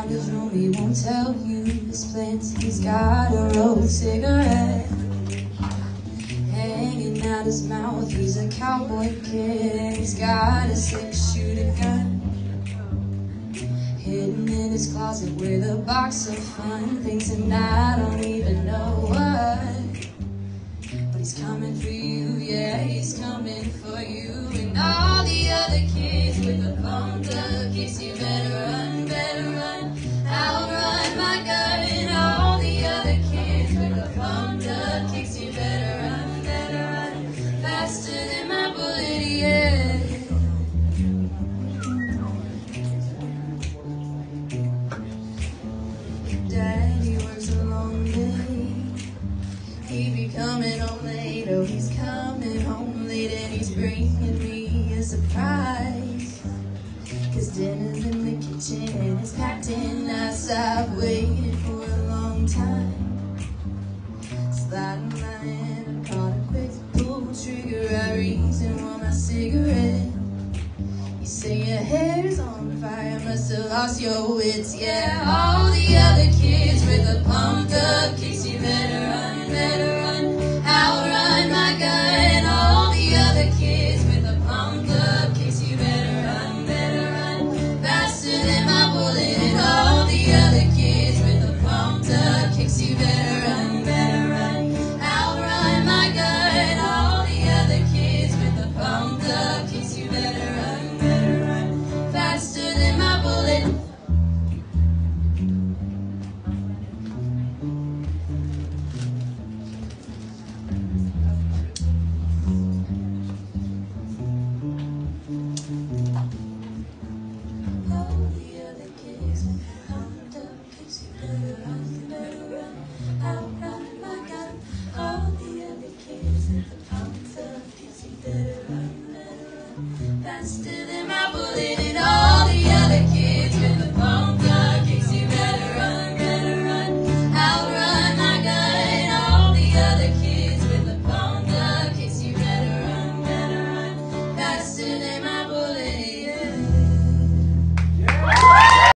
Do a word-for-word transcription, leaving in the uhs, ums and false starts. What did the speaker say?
around his room, he won't tell you his plans. He's got a rolled cigarette hanging out his mouth. He's a cowboy kid, he's got a six-shooter gun hidden in his closet with a box of fun things, and I don't even know what. But he's coming for you, yeah, he's coming for you. And all the other kids with the pumped up kicks, you better run, better run, outrun my gun. And all the other kids with the pumped up kicks, you better run, better run, faster than my bullet, yeah. Daddy works a long day, he be coming home late, oh he's coming home late, and he's bringing me a surprise. Cause dinner's in the kitchen and it's packed in ice. I've waited for a long time. Sliding my hand, I caught a quick pull trigger. I reached and want my cigarette. You say your hair's on fire, must have lost your wits. Yeah, all the other kids with the pumped up kicks, you better run, better run, outrun my gun. And all the other kids with the pumped up kicks, you better run, better run, faster than my bullet. And all the other kids with the pumped up kicks, you better run, better run, outrun my gun. And all the other kids with the pumped up kicks, you better run, better run, faster than my bullet. Faster than